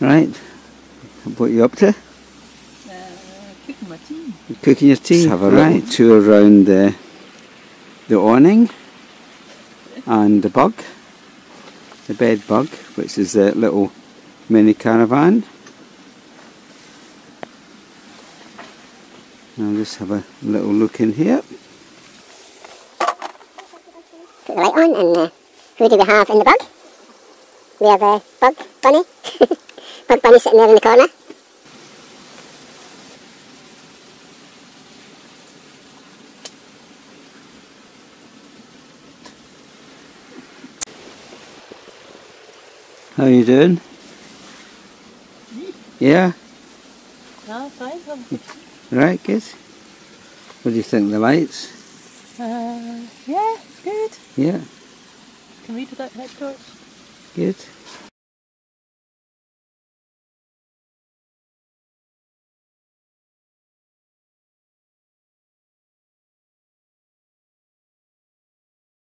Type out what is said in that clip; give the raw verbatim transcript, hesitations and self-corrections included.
Right. What are you up to? Uh, cooking my tea. You're cooking your tea. Let's have a right. little tour around the, the awning and the bug, the bed bug, which is a little mini caravan. I'll just have a little look in here. Put the light on, and uh, who do we have in the bug? We have a bug bunny. Bug bunny sitting there in the corner. How are you doing? Me? Yeah? Ah, fine. I'm Right, good. What do you think of the lights? Uh, yeah, good. Yeah, Can read without head torch. good.